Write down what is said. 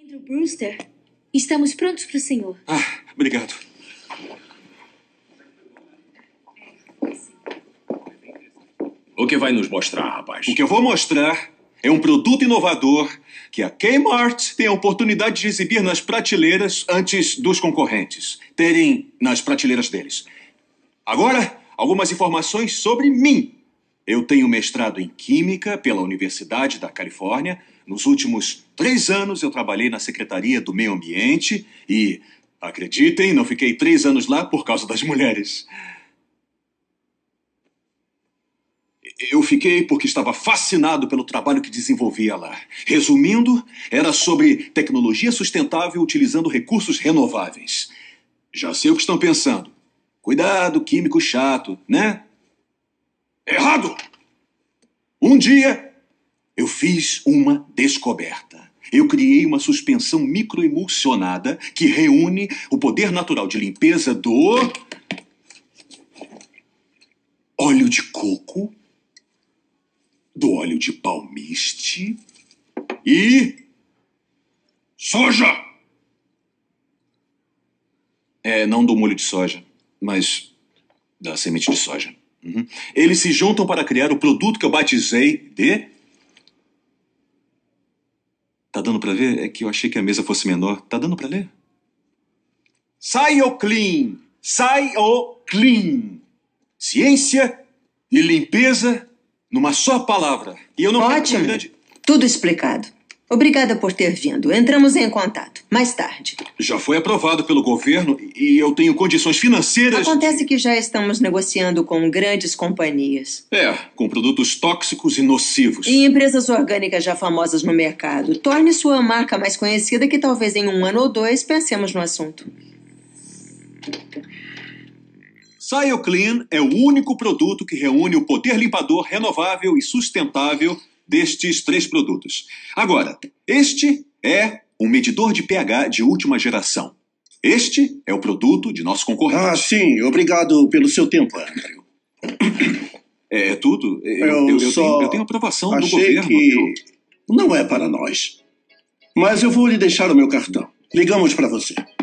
Andrew Brewster, estamos prontos para o senhor. Obrigado. O que vai nos mostrar, rapaz? O que eu vou mostrar é um produto inovador que a Kmart tem a oportunidade de exibir nas prateleiras antes dos concorrentes terem nas prateleiras deles. Agora, algumas informações sobre mim. Eu tenho mestrado em Química pela Universidade da Califórnia. Nos últimos 3 anos eu trabalhei na Secretaria do Meio Ambiente e, acreditem, não fiquei 3 anos lá por causa das mulheres. Eu fiquei porque estava fascinado pelo trabalho que desenvolvia lá. Resumindo, era sobre tecnologia sustentável utilizando recursos renováveis. Já sei o que estão pensando. Cuidado, químico chato, né? Errado! Um dia, eu fiz uma descoberta. Eu criei uma suspensão microemulsionada que reúne o poder natural de limpeza do óleo de coco, do óleo de palmiste e soja. Não do molho de soja, mas da semente de soja. Eles se juntam para criar o produto que eu batizei de... Tá dando para ver? É que eu achei que a mesa fosse menor. Tá dando para ler? ScioClean. ScioClean. Ciência e limpeza numa só palavra. E eu não quero Ótimo. uma grande... Tudo explicado. Obrigada por ter vindo. Entramos em contato. Mais tarde. Já foi aprovado pelo governo e eu tenho condições financeiras... Acontece que já estamos negociando com grandes companhias. com produtos tóxicos e nocivos. E empresas orgânicas já famosas no mercado. Torne sua marca mais conhecida que talvez em 1 ano ou 2 pensemos no assunto. ScioClean é o único produto que reúne o poder limpador renovável e sustentável destes 3 produtos. Agora, este é um medidor de pH de última geração. Este é o produto de nosso concorrente. Sim. Obrigado pelo seu tempo, Andrew. É tudo. Eu tenho aprovação do Achei governo. que não é para nós. Mas eu vou lhe deixar o meu cartão. Ligamos para você.